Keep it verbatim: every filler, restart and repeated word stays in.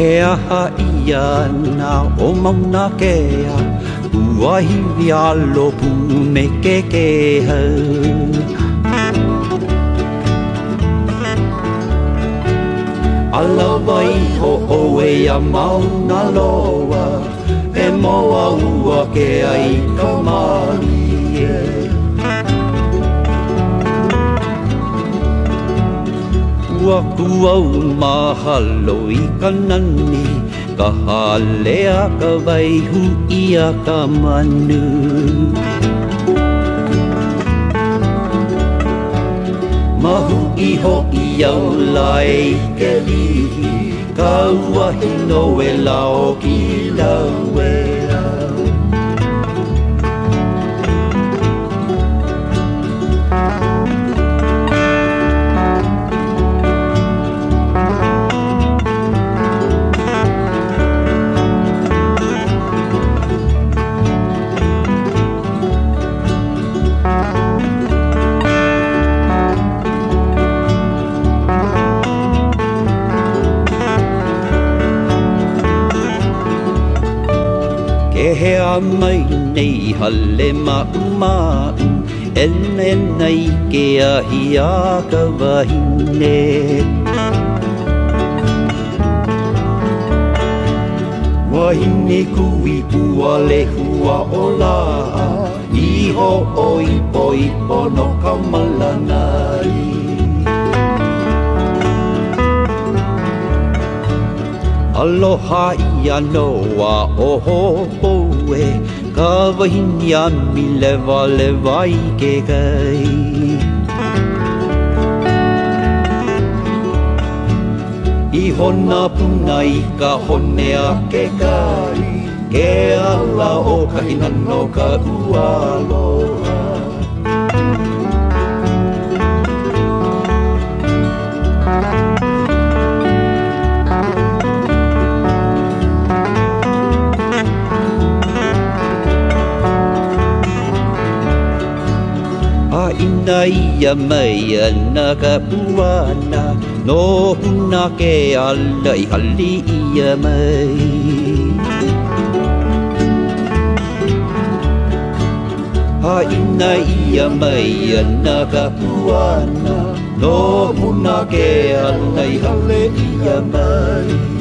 Hea haia na o Mauna Kea, uahi vialo pu me ke ke hau. Alawai ho oe a Mauna Loa, e moa ua ke ai ka mali e. Ua kuau mahalo i ka nani, ka halea ka waihu ia ka manu. Mahu iho i au lai ke lihi, ka uahi no e lao ki Kilauea. Ke hea mai nei hale ma'u ma'u, ene nei ke ahi a ka wahine. Wahine kui pua le hua o la, iho o ipo ipo no ka malanai. Aloha ia noa o hopoe, ka wahine a mi lewa lewa i ke kai. I hona puna i ka hone a ke kai, ke ala o ka hinano ka ualoha. Ina ia mai ana ka puana, no huna ke ala i hali ia mai. Ha ina ia mai ana ka puana, no huna ke ala i hali ia mai.